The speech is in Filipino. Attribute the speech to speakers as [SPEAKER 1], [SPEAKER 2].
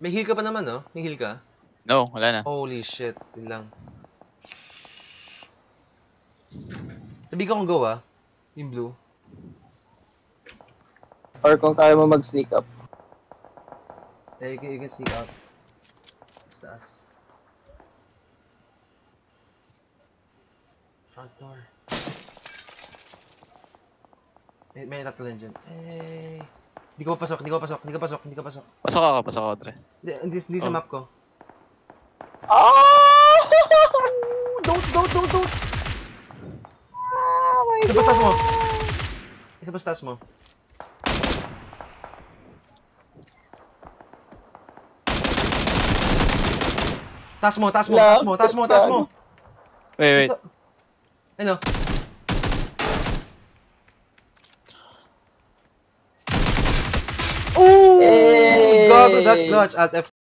[SPEAKER 1] May heal ka pa naman, no? May heal ka?
[SPEAKER 2] No, wala na.
[SPEAKER 1] Holy shit. Yun lang. Sabi ko kung go, ah. Yung blue.
[SPEAKER 3] Or kung kaya mo mag-sneak up.
[SPEAKER 1] Yeah, you can sneak out. Taas. Front door. May tatlo dyan. Eh. Hindi ko papasok, hindi ko papasok, hindi ko papasok, hindi ko papasok.
[SPEAKER 2] Pasok ako, Dre.
[SPEAKER 1] Hindi sa map ko.
[SPEAKER 3] Oh!
[SPEAKER 1] Don't!
[SPEAKER 3] Oh my
[SPEAKER 1] Isa pa taas mo. Isa pa taas mo. Taas mo.
[SPEAKER 2] Wait.
[SPEAKER 1] Ano? Oh!
[SPEAKER 3] Hey!
[SPEAKER 1] God, that clutch. Alt F.